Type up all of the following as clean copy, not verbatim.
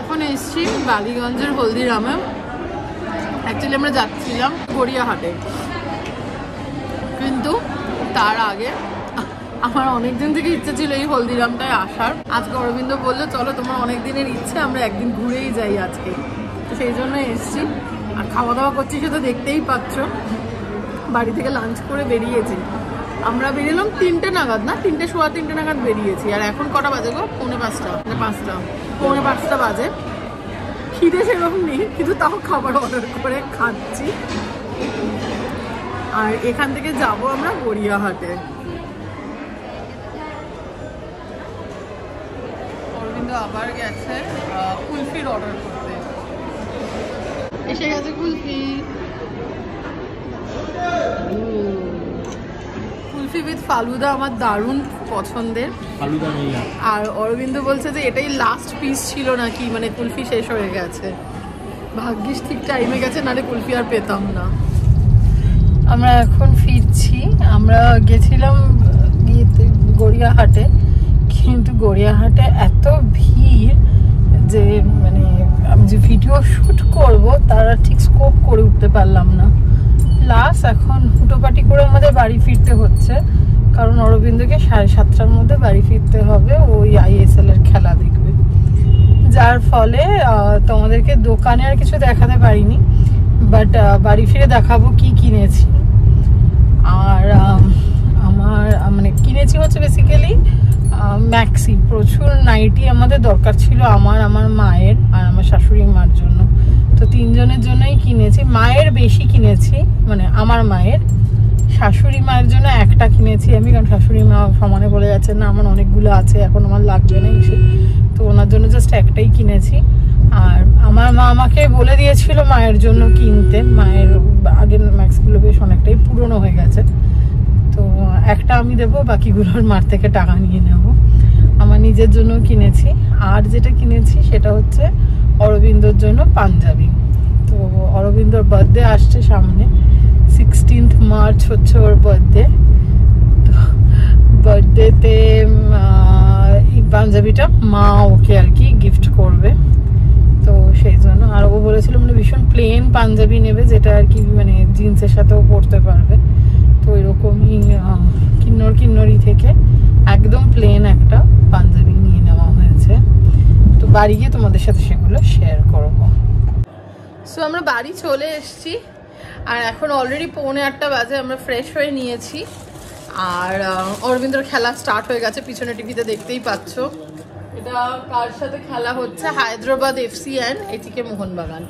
এখন এসেছি বালিগঞ্জের হলদিরামে। অ্যাকচুয়ালি আমরা যাচ্ছিলাম গড়িয়াহাটে, কিন্তু তার আগে আমার অনেকদিন থেকে ইচ্ছে ছিল এই হলদিরামটায় আসার। আজকে অরবিন্দ বললো চলো তোমার অনেক দিনের ইচ্ছে, আমরা একদিন ঘুরেই যাই আজকে। তো সেই জন্য এসেছি। আর খাওয়া দাওয়া করছি সেটা দেখতেই পাচ্ছ। বাড়ি থেকে লাঞ্চ করে বেরিয়েছি। আমরা বেরিয়েলাম 3টে নাগাদ, না 3টে সোয়া 3টে নাগাদ বেরিয়েছি। আর এখন কটা বাজে গো? পৌনে 5টা বাজে। খিদে সেরকম নেই, কিন্তু তাও খাবার অর্ডার করে খাচ্ছি। আর এখান থেকে যাব আমরা গড়িয়াহাটে। অরবিন্দ আবার গেছে কুলফির অর্ডার করতে। এসে গেছে কুলফি। কুলফি উইথ ফালুদা আমার দারুণ পছন্দের। আর অরবিন্দ বলছে যে এটাই লাস্ট পিস ছিল নাকি, মানে কুলফি শেষ হয়ে গেছে। ভাগ্যিস ঠিক টাইমে গেছে, নাহলে কুলফি আর পেতাম না। আমরা এখন ফিরছি। আমরা গেছিলাম গড়িয়াহাটে, কিন্তু গড়িয়াহাটে এত ভিড় যে মানে আমি যে ভিডিও শ্যুট করব তারা ঠিক স্কোপ করে উঠতে পারলাম না। প্লাস এখন হুটোপাটি করে আমাদের বাড়ি ফিরতে হচ্ছে, কারণ অরবিন্দকে 7:30টার মধ্যে বাড়ি ফিরতে হবে। ওই ISL এর খেলা দেখবে, যার ফলে তোমাদেরকে দোকানে আর কিছু দেখাতে পারিনি, বাট বাড়ি ফিরে দেখাবো কি কিনেছি। আর আমার মানে কিনেছি হচ্ছে বেসিক্যালি ম্যাক্সি। প্রচুর নাইটি আমাদের দরকার ছিল, আমার মায়ের আর আমার শাশুড়ি মার জন্য। তো 3 জনের জন্যই কিনেছি। মায়ের বেশি কিনেছি, মানে আমার মায়ের। শাশুড়ি মায়ের জন্য একটা কিনেছি আমি, কারণ শাশুড়ি মা সমানে বলে যাচ্ছে না আমার অনেকগুলো আছে, এখন আমার লাগবে না এসে। তো ওনার জন্য জাস্ট একটাই কিনেছি। আর আমার মা আমাকে বলে দিয়েছিল মায়ের জন্য কিনতে। মায়ের আগের ম্যাক্সগুলো বেশ অনেকটাই পুরনো হয়ে গেছে, তো একটা আমি দেবো, বাকিগুলোর মার থেকে টাকা নিয়ে নেব। আমার নিজের জন্য কিনেছি। আর যেটা কিনেছি সেটা হচ্ছে অরবিন্দর জন্য পাঞ্জাবি। তো অরবিন্দর বার্থডে আসছে সামনে, 16th মার্চ হচ্ছে ওর বার্থডে। তো বার্থডেতে এই পাঞ্জাবিটা মা ওকে আর কি গিফট করবে। তো সেই জন্য, আর ও বলেছিল মানে ভীষণ প্লেন পাঞ্জাবি নেবে, যেটা আর কি মানে জিন্সের সাথেও পরতে পারবে। তো এরকমই কিন্নরি থেকে একদম প্লেন একটা পাঞ্জাবি নিয়ে নেওয়া হয়েছে। তো বাড়ি গিয়ে তোমাদের সাথে সেগুলো শেয়ার করবো। সো আমরা বাড়ি চলে এসেছি, আর এখন অলরেডি 7:45 বাজে। আমরা ফ্রেশ হয়ে নিয়েছি, আর অরবিন্দর খেলা স্টার্ট হয়ে গেছে। পিছনে টিভিতে দেখতেই পাচ্ছ। এটা কার সাথে খেলা হচ্ছে? হায়দ্রাবাদ FC অ্যান্ড এটিকে মোহনবাগান।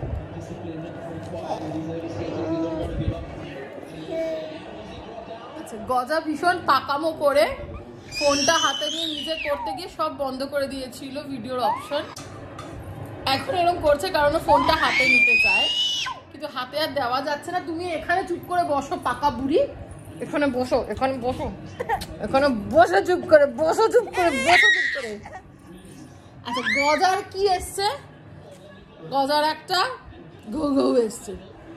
আচ্ছা, গজা ভীষণ পাকামো করে ফোনটা হাতে নিয়ে নিজে করতে গিয়ে সব বন্ধ করে দিয়েছিল ভিডিওর অপশন। এখন এরকম করছে কারণ ফোনটা হাতে নিতে চায়, কিন্তু হাতে আর দেওয়া যাচ্ছে না। তুমি এখানে চুপ করে বসো, পাকা বুড়ি। এখানে বসো, এখানে বসো, এখানে বসে চুপ করে, বসো চুপ করে, বসো চুপ করে। আচ্ছা, গজার কি এসছে? গজার একটা ঘৌ এসছে।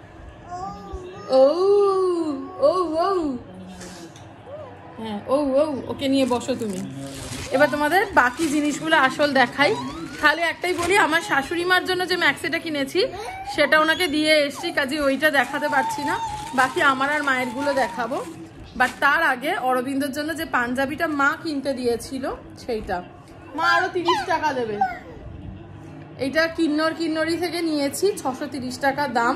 ও ও ও হ্যাঁ, ও ও ওকে নিয়ে বসো তুমি। এবার তোমাদের বাকি জিনিসগুলো আসল দেখাই। তাহলে একটাই বলি, আমার শাশুড়ি মার জন্য যে ম্যাক্সিটা কিনেছি সেটা ওনাকে দিয়ে এসছি, কাজে ওইটা দেখাতে পারছি না। বাকি আমার আর মায়ের গুলো দেখাবো। বাট তার আগে অরবিন্দর জন্য যে পাঞ্জাবিটা মা কিনতে দিয়েছিল সেইটা মা আরো 30 টাকা দেবে। এইটা কিন্নরি থেকে নিয়েছি, 630 টাকা দাম।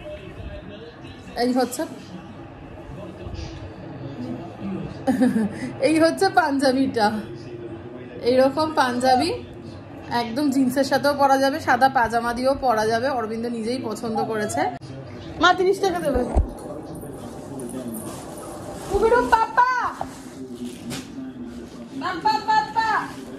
এই হচ্ছে পাঞ্জাবিটা। এইরকম পাঞ্জাবি একদম জিন্সের সাথেও পরা যাবে, সাদা পাজামা দিয়েও পরা যাবে। অরবিন্দ নিজেই পছন্দ করেছে। মা 30 টাকা দেবে। পাপা পাপা পাপা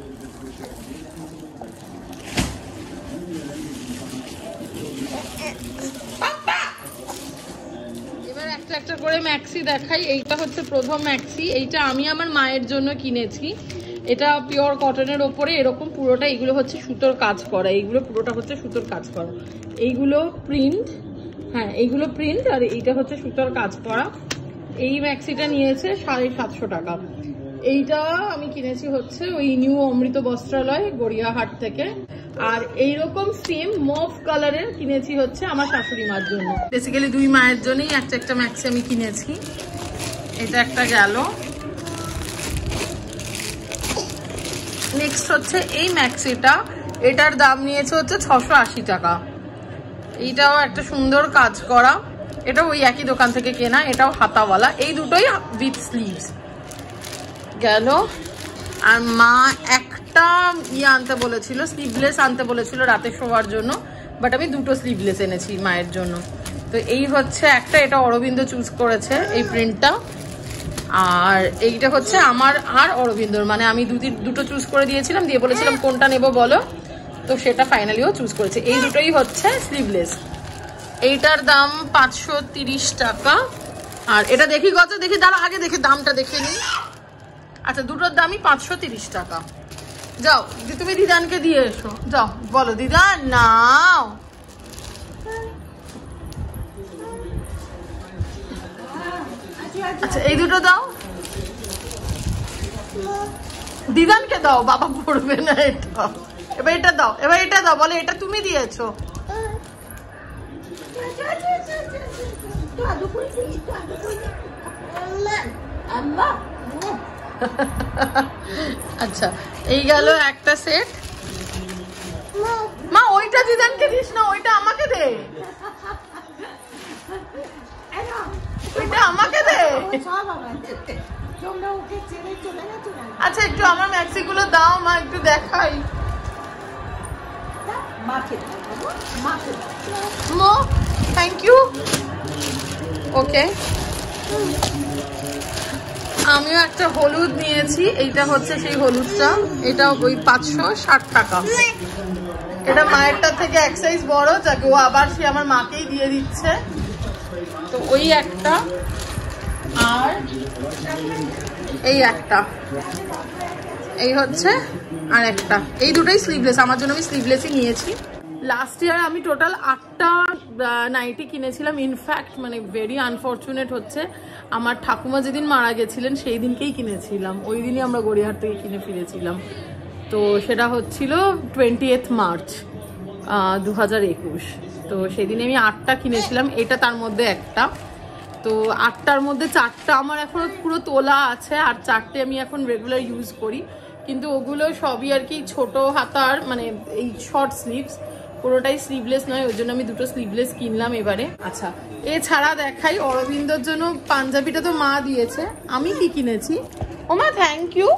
এবার একটা করে ম্যাক্সি দেখাই। এইটা হচ্ছে প্রথম ম্যাক্সি। এইটা আমি আমার মায়ের জন্য কিনেছি। এটা পিওর কটনের ওপরে এরকম পুরোটা, এইগুলো হচ্ছে সুতোর কাজ করা, এইগুলো পুরোটা হচ্ছে সুতোর কাজ করা। এইগুলো প্রিন্ট, হ্যাঁ এইগুলো প্রিন্ট, আর এইটা হচ্ছে সুতোর কাজ করা। এই ম্যাক্সিটা নিয়েছে 750 টাকা। এইটা আমি কিনেছি হচ্ছে ওই নিউ অমৃত বস্ত্রালয় গড়িয়াহাট থেকে। আর এইরকম সেম মভ কালারের কিনেছি হচ্ছে আমার শাশুড়ি মার জন্য। বেসিক্যালি দুই মায়ের জন্যই একটা একটা ম্যাক্সি আমি কিনেছি। এটা একটা গেল। নেক্সট হচ্ছে এই ম্যাক্সিটা, এটার দাম নিয়েছে হচ্ছে 680 টাকা। এইটাও একটা সুন্দর কাজ করা, এটাও ওই একই দোকান থেকে কেনা, এটাও হাতাওয়ালা। এই দুটোই উইথ স্লিভস গেল। আর মা একটা আনতে বলেছিল, স্লিভলেস আনতে বলেছিল রাতে শোয়ার জন্য, বাট আমি দুটো স্লিভলেস এনেছি মায়ের জন্য। তো এই হচ্ছে একটা, এটা অরবিন্দ চুজ করেছে এই প্রিন্টটা। আর এইটা হচ্ছে আমার আর অরবিন্দর, মানে আমি দুটো চুজ করে দিয়েছিলাম, দিয়ে বলেছিলাম কোনটা নেব বলো, তো সেটা ফাইনালিও চুজ করেছে। এই দুটোই হচ্ছে স্লিভলেস। এইটার দাম 530 টাকা। আর এটা দেখি কত, দেখি দাঁড়া আগে দেখি দামটা দেখে নিই। আচ্ছা, দুটোর দামই 530 টাকা। যাও তুমি দিদানকে দিয়ে এসো, যাও বলো দিদান নাও। আচ্ছা এই দুটো দাও, দিদানকে দাও, বাবা পড়বে না এটা। এবার এটা দাও, এবার এটা দাও, বলে এটা তুমি দিয়েছো। আচ্ছা এই গেল একটা সেট। মা ওইটা দিদানকে দিস না, ওইটা আমাকে দে, ওইটা আমাকে দে। আচ্ছা একটু আমার ম্যাক্সি গুলো দাও মা, একটু দেখাই। Thank you. ওকে, আমিও একটা হলুদ নিয়েছি, এইটা হচ্ছে সেই হলুদটা, এটা ওই 560 টাকা। এটা মায়েরটা থেকে এক সাইজ বড়, যাকে ও আবার সে আমার মাকেই দিয়ে দিচ্ছে। তো ওই একটা, আর এই একটা, এই হচ্ছে আর একটা। এই দুটোই স্লিভলেস, আমার জন্য আমি স্লিভলেসই নিয়েছি। লাস্ট ইয়ার আমি টোটাল 8টা নাইটি কিনেছিলাম। ইনফ্যাক্ট মানে ভেরি আনফর্চুনেট হচ্ছে আমার ঠাকুমা যেদিন মারা গেছিলেন সেই দিনকেই কিনেছিলাম, ওই দিনই আমরা গড়িয়াহাট থেকে কিনে ফিরেছিলাম। তো সেটা হচ্ছিল 20 মার্চ 2021। তো সেদিন আমি 8টা কিনেছিলাম, এটা তার মধ্যে একটা। তো 8টার মধ্যে 4টা আমার এখনো পুরো তোলা আছে, আর 4টে আমি এখন রেগুলার ইউজ করি। কিন্তু ওগুলো সবই আর কি ছোট হাতার, মানে এই শর্ট স্লিভস, পুরোটাই স্লিভলেস নয়, ওই জন্য আমি দুটো স্লিভলেস কিনলাম এবারে। আচ্ছা এছাড়া দেখাই, অরবিন্দর জন্য পাঞ্জাবিটা তো মা দিয়েছে, আমি কি কিনেছি। ও মা থ্যাংক ইউ।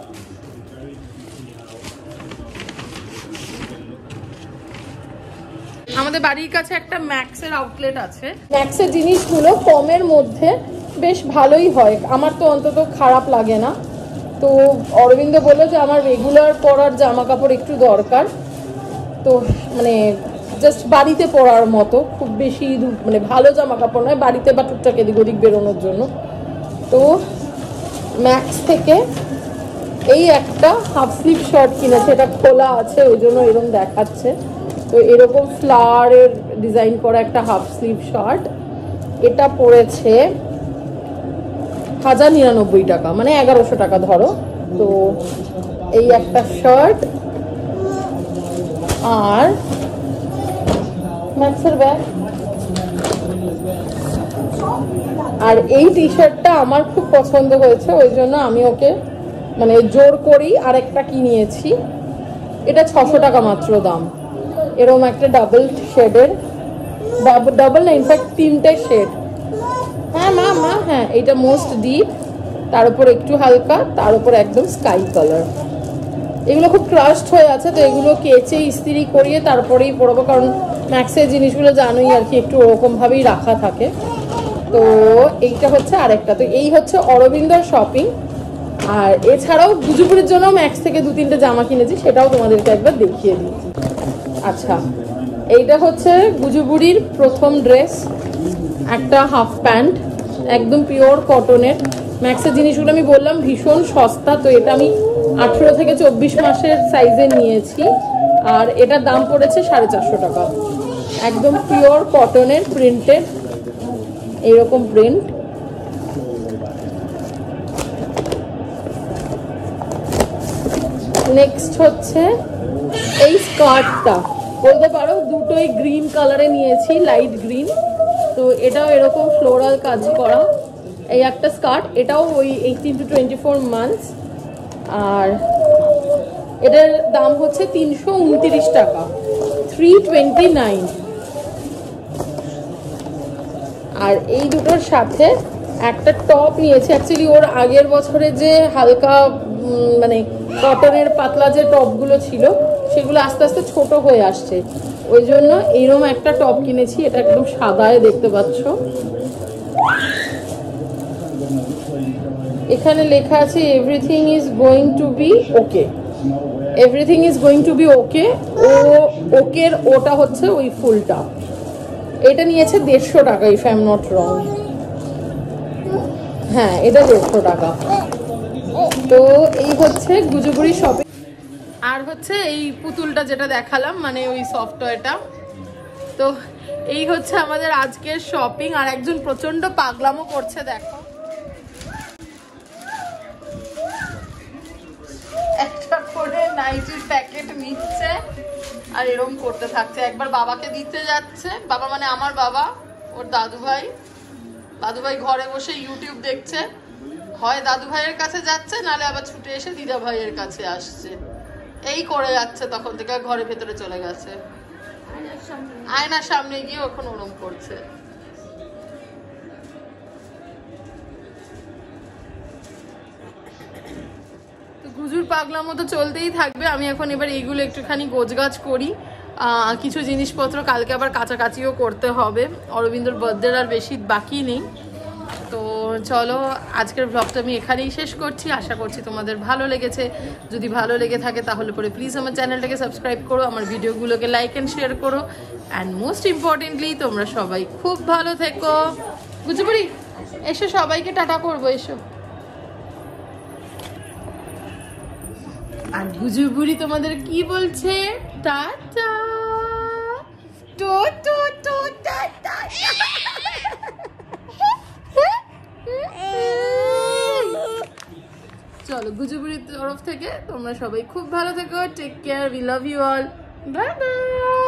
আমাদের বাড়ির কাছে একটা ম্যাক্সের আউটলেট আছে, ম্যাক্সের জিনিসগুলো কমের মধ্যে বেশ ভালোই হয়, আমার তো অন্তত খারাপ লাগে না। তো অরবিন্দ বললো যে আমার রেগুলার পরার জামা কাপড় একটু দরকার, তো মানে জাস্ট বাড়িতে পরার মতো, খুব বেশি মানে ভালো জামা কাপড় নয়, বাড়িতে বা টুকটাক এদিক ওদিক বেরোনোর জন্য। তো ম্যাক্স থেকে এই একটা হাফ স্লিভ শার্ট কিনেছে, এটা খোলা আছে ওই জন্য এরকম দেখাচ্ছে। তো এরকম ফ্লাওয়ারের ডিজাইন করা একটা হাফ স্লিভ শার্ট, এটা পড়েছে 1099 টাকা, মানে 1100 টাকা ধরো। তো এই একটা শার্ট, আর ম্যাক্সের ব্যাগ, আর এই টি শার্টটা আমার খুব পছন্দ হয়েছে, ওই জন্য আমি ওকে মানে জোর করেই আরেকটা কিনিয়েছি। এটা 600 টাকা মাত্র দাম। এরকম একটা ডাবল শেডের, ডাবল না ইনফ্যাক্ট 3টে শেড। হ্যাঁ মা মা, হ্যাঁ এইটা মোস্ট ডিপ, তার উপর একটু হালকা, তার উপর একদম স্কাই কালার। এগুলো খুব ক্রাশড হয়ে আছে, তো এগুলো কেচে ইস্ত্রি করিয়ে তারপরেই পরবো, কারণ ম্যাক্সের জিনিসগুলো জানোই আর কি একটু ওরকমভাবেই রাখা থাকে। তো এইটা হচ্ছে আরেকটা। তো এই হচ্ছে অরবিন্দর শপিং। আর এছাড়াও গুজুপুরির জন্য ম্যাক্স থেকে 2-3টে জামা কিনেছি, সেটাও তোমাদেরকে একবার দেখিয়ে দিচ্ছি। আচ্ছা এইটা হচ্ছে গুজুবুরির প্রথম ড্রেস, একটা হাফ প্যান্ট, একদম পিওর কটনের। ম্যাক্সের জিনিসগুলো আমি বললাম ভীষণ সস্তা, তো এটা আমি 18 থেকে 24 মাসের সাইজে নিয়েছি, আর এটার দাম পড়েছে 450 টাকা। একদম পিওর কটনের প্রিন্টেড, এইরকম প্রিন্ট। নেক্সট হচ্ছে এই স্কার্টটা বলতে পারো দুটোই গ্রিন কালারে নিয়েছি, লাইট গ্রিন। তো এটাও এরকম ফ্লোরাল কাজ করা এই একটা স্কার্ট, এটাও ওই 18 to 24 মান্থস। আর এটার দাম হচ্ছে 329 টাকা, 329। আর এই দুটোর সাথে একটা টপ নিয়েছি। অ্যাকচুয়ালি ওর আগের বছরে যে হালকা মানে কটনের পাতলা যে টপগুলো ছিল সেগুলো আস্তে আস্তে ছোট হয়ে আসছে, ওই জন্য এইরকম একটা টপ কিনেছি। এটা একদম সাদায় দেখতে পাচ্ছ। এখানে লেখা আছে everything is going to be okay, everything is going to be okay. ও ওকের ওটা হচ্ছে ওই ফুলটা। এটা নিয়েছে 150 টাকা, if I am not wrong. হ্যাঁ, এটা 150 টাকা। তো এই হচ্ছে গুজুগুড়ি শপিং। আর হচ্ছে এই পুতুলটা যেটা দেখালাম, মানে ওই সফট টয়টা। তো এই হচ্ছে আমাদের আজকের শপিং। আর একজন প্রচন্ড পাগলামো করছে, দেখো একটা করে নাইটির প্যাকেট নিচ্ছে আর এরকম করতে থাকছে। একবার বাবাকে দিতে যাচ্ছে, বাবা মানে আমার বাবা, ওর দাদু ভাই ঘরে বসে ইউটিউব দেখছে, হয় দাদু ভাইয়ের কাছে যাচ্ছে, নালে আবার ছুটে এসে দিদা ভাইয়ের কাছে আসছে, এই করে যাচ্ছে। তখন থেকে ঘরের ভেতরে চলে গেছে, আয়নার সামনে গিয়ে ওখানে ওরম করছে। গুজুর পাগলামো তো চলতেই থাকবে। আমি এখন এবার এইগুলো একটুখানি গোছগাছ করি, কিছু জিনিসপত্র কালকে আবার কাচাকাচিও করতে হবে। অরবিন্দর বার্থডে আর বেশি বাকি নেই। তো চলো, আজকের ব্লগটা আমি এখানেই শেষ করছি। আশা করছি তোমাদের ভালো লেগেছে। যদি ভালো লেগে থাকে তাহলে পরে প্লিজ আমার চ্যানেলটাকে সাবস্ক্রাইব করো, আমার ভিডিওগুলোকে লাইক অ্যান্ড শেয়ার করো। অ্যান্ড মোস্ট ইম্পর্টেন্টলি তোমরা সবাই খুব ভালো থেকো। গুজুবুড়ি এসো, সবাইকে টাটা করবো, এসো। আর গুজুবুড়ি তোমাদের কি বলছে? টাটা। টো টো টো টাটা। চলো, গুজুবুড়ির তরফ থেকে তোমরা সবাই খুব ভালো থেকো। Take care, we love you all, bye by.